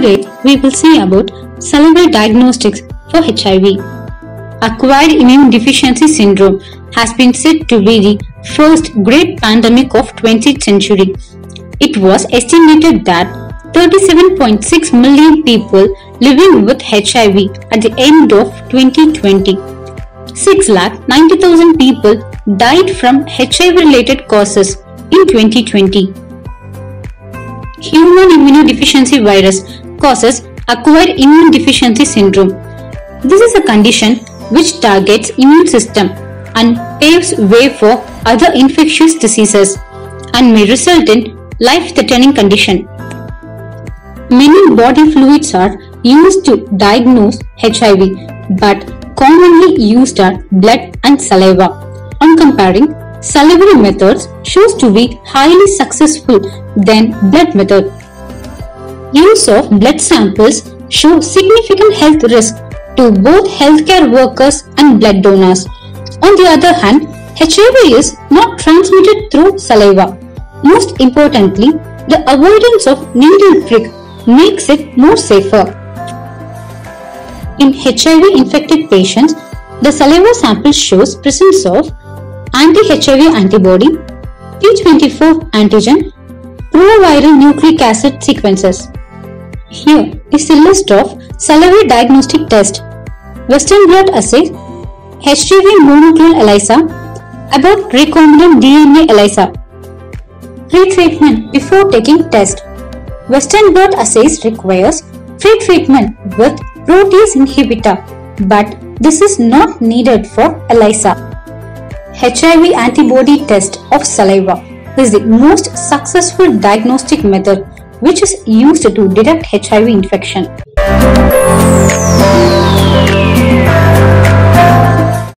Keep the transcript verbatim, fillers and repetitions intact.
Today we will see about salivary diagnostics for H I V. Acquired immune deficiency syndrome has been said to be the first great pandemic of twentieth century. It was estimated that thirty-seven point six million people living with H I V at the end of twenty twenty. six lakh ninety thousand people died from H I V related causes in twenty twenty. Human immunodeficiency virus causes acquired immune deficiency syndrome. This is a condition which targets immune system and paves way for other infectious diseases and may result in life-threatening condition. Many body fluids are used to diagnose H I V, but commonly used are blood and saliva. On comparing, salivary methods shows to be highly successful than blood method. Use of blood samples show significant health risk to both healthcare workers and blood donors. On the other hand, H I V is not transmitted through saliva. Most importantly, the avoidance of needle prick makes it more safer. In H I V infected patients, the saliva sample shows presence of anti-H I V antibody, P twenty-four antigen, proviral nucleic acid sequences. Here is a list of salivary diagnostic tests: Western blot assay, H I V monoclonal ELISA, Abbott recombinant D N A ELISA. Pre-treatment before taking test. Western blot assays requires pre-treatment with protease inhibitor, but this is not needed for ELISA. H I V antibody test of saliva is the most successful diagnostic method which is used to detect H I V infection.